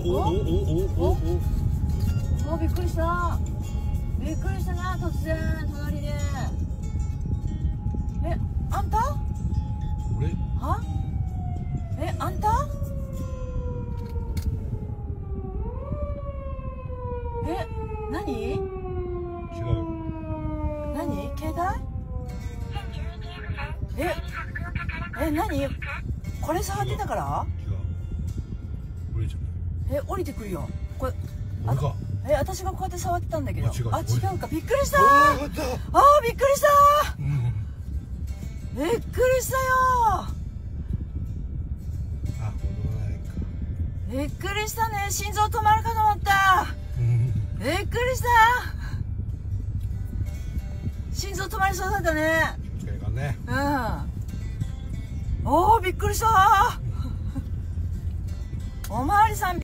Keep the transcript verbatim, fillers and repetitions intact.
おおびっくりした。びっくりしたな、突然隣で。え、あんた？ 俺？ は？え、あんた？え、何？ 違うよ。 何？携帯？え、え、何？これ触ってたから？ 違う。俺じゃない。 え、降りてくるよ。これ。 俺か。 え、私がこうやって触ってたんだけど。 あ、違う。 あ、違うか。びっくりした。 ああー、びっくりした。 うん。 びっくりしたよ。 あ、戻らないか。 びっくりしたね。心臓止まるかと思った。 うん。 びっくりした。心臓止まりそうだったね。 気をつけないかんね。 うん。おー、びっくりした。おまわりさん。